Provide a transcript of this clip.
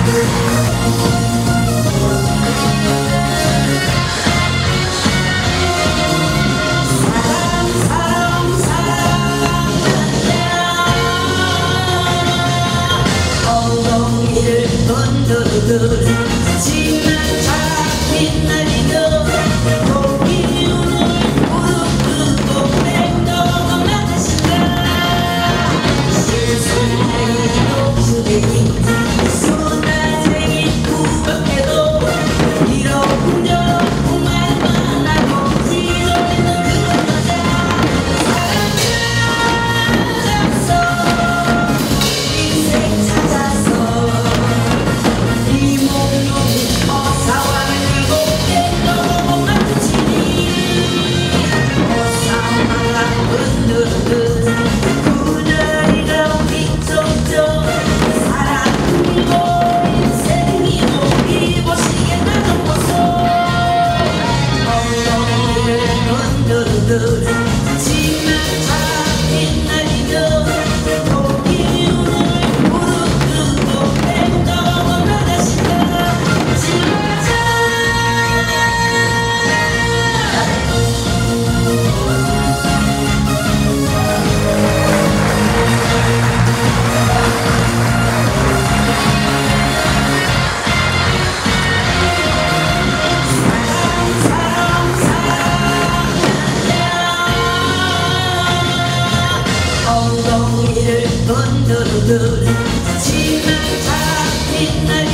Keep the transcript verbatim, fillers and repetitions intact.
지난 잡힌 날이며 고기 눈을 부르고 맹도가 맞으신다. 실수쟁이 녹수쟁이 소나쟁이 구박해도 이런 적 말만 하고 지도에는 그런 여자 사랑 찾아서 인생 찾아서 지난 잡힌 날이며 고기 눈을 부르고 맹도가 나가신다. 엉덩이를 건드르듯 지난 잡힌 날